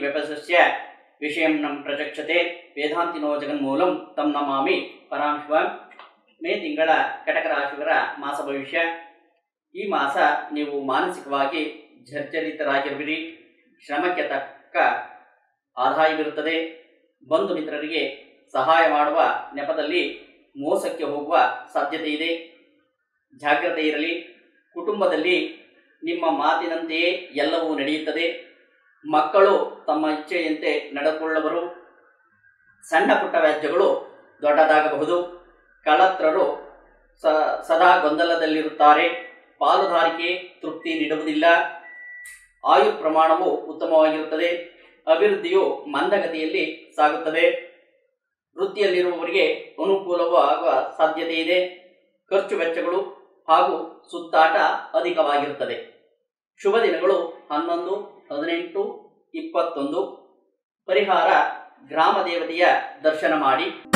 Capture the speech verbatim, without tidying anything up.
ವ್ಯಪಸಸ್ಯ ವಿಷಯಂ ನಂ ಪ್ರಚಕ್ಷತೆ ವೇದಾಂತಿನೋ ಜಗನ್ಮೂಲಂ ತಂ ನಮಾಮಿ ಪರಾಂಶಿವಂ. ಮೇ ತಿಂಗಳ ಕಟಕ ರಾಶಿಯವರ ಮಾಸ ಭವಿಷ್ಯ. ಈ ಮಾಸ ನೀವು ಮಾನಸಿಕವಾಗಿ ಜರ್ಜರಿತರಾಗಿರುವಿರಿ. ಶ್ರಮಕ್ಕೆ ತಕ್ಕ ಆದಾಯವಿರುತ್ತದೆ. ಬಂಧು ಮಿತ್ರರಿಗೆ ಸಹಾಯ ಮಾಡುವ ನೆಪದಲ್ಲಿ ಮೋಸಕ್ಕೆ ಹೋಗುವ ಸಾಧ್ಯತೆ ಇದೆ. ಜಾಗ್ರತೆ ಇರಲಿ. ಕುಟುಂಬದಲ್ಲಿ ನಿಮ್ಮ ಮಾತಿನಂತೆಯೇ ಎಲ್ಲವೂ ನಡೆಯುತ್ತದೆ. ಮಕ್ಕಳು ತಮ್ಮ ಇಚ್ಛೆಯಂತೆ ನಡೆದುಕೊಳ್ಳುವರು. ಸಣ್ಣ ಪುಟ್ಟ ವ್ಯಾಜ್ಯಗಳು ದೊಡ್ಡದಾಗಬಹುದು. ಕಳತ್ರರು ಸ ಸದಾ ಗೊಂದಲದಲ್ಲಿರುತ್ತಾರೆ. ಪಾಲುದಾರಿಕೆ ತೃಪ್ತಿ ನೀಡುವುದಿಲ್ಲ. ಆಯು ಪ್ರಮಾಣವು ಉತ್ತಮವಾಗಿರುತ್ತದೆ. ಅಭಿವೃದ್ಧಿಯು ಮಂದಗತಿಯಲ್ಲಿ ಸಾಗುತ್ತದೆ. ವೃತ್ತಿಯಲ್ಲಿರುವವರಿಗೆ ಅನುಕೂಲವೂ ಆಗುವ ಸಾಧ್ಯತೆ ಇದೆ. ಖರ್ಚು ವೆಚ್ಚಗಳು ಹಾಗೂ ಸುತ್ತಾಟ ಅಧಿಕವಾಗಿರುತ್ತದೆ. ಶುಭ ದಿನಗಳು ಹನ್ನೊಂದು, ಹದಿನೆಂಟು, ಇಪ್ಪತ್ತೊಂದು. ಪರಿಹಾರ ಗ್ರಾಮ ದೇವತೆಯ ದರ್ಶನ ಮಾಡಿ.